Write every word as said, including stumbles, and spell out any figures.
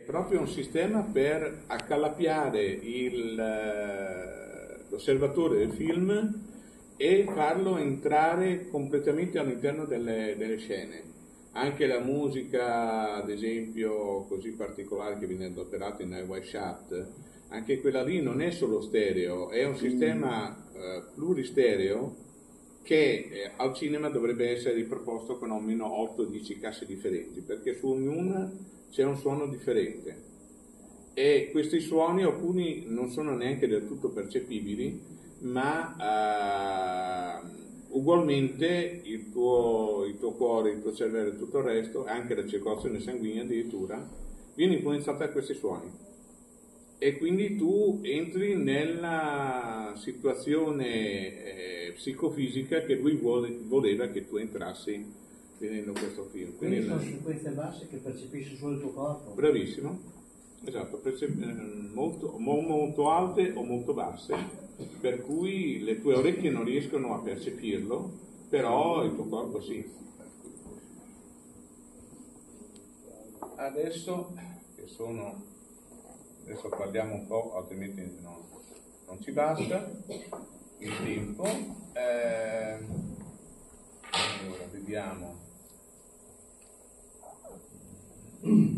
proprio un sistema per accalappiare il, eh, l'osservatore del film e farlo entrare completamente all'interno delle, delle scene. Anche la musica, ad esempio, così particolare che viene adoperata in Wide Shot, anche quella lì non è solo stereo, è un sistema eh, pluristereo che eh, al cinema dovrebbe essere riproposto con almeno otto dieci casse differenti, perché su ognuna c'è un suono differente e questi suoni alcuni non sono neanche del tutto percepibili, ma eh, ugualmente il tuo, il tuo cuore, il tuo cervello e tutto il resto, anche la circolazione sanguigna addirittura, viene influenzata da questi suoni. E quindi tu entri nella situazione eh, psicofisica che lui vuole, voleva che tu entrassi vedendo questo film. Quindi, quindi sono frequenze basse che percepisci solo il tuo corpo? Bravissimo, esatto, percep- molto, molto alte o molto basse, per cui le tue orecchie non riescono a percepirlo, però il tuo corpo sì. Adesso che sono... Adesso parliamo un po', altrimenti no, non ci basta il tempo. Eh, allora, vediamo.